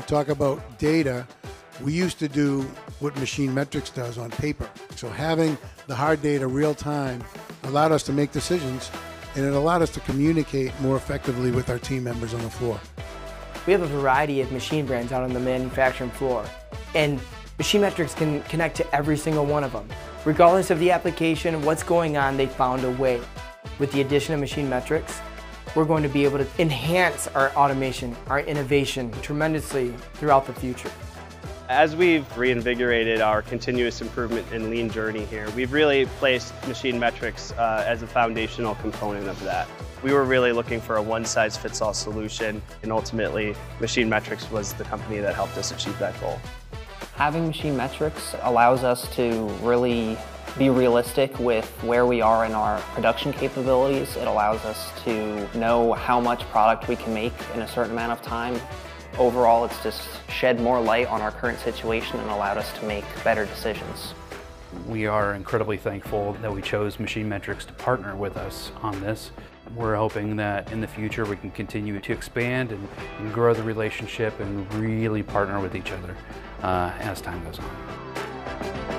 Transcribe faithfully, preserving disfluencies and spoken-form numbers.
you talk about data, we used to do what MachineMetrics does on paper. So having the hard data real time allowed us to make decisions, and it allowed us to communicate more effectively with our team members on the floor. We have a variety of machine brands out on the manufacturing floor, and MachineMetrics can connect to every single one of them. Regardless of the application, what's going on, they found a way. With the addition of MachineMetrics, we're going to be able to enhance our automation, our innovation tremendously throughout the future. As we've reinvigorated our continuous improvement and lean journey here, we've really placed MachineMetrics uh, as a foundational component of that. We were really looking for a one-size-fits-all solution, and ultimately MachineMetrics was the company that helped us achieve that goal. Having MachineMetrics allows us to really be realistic with where we are in our production capabilities. It allows us to know how much product we can make in a certain amount of time. Overall, it's just shed more light on our current situation and allowed us to make better decisions. We are incredibly thankful that we chose MachineMetrics to partner with us on this. We're hoping that in the future we can continue to expand and, and grow the relationship and really partner with each other uh, as time goes on.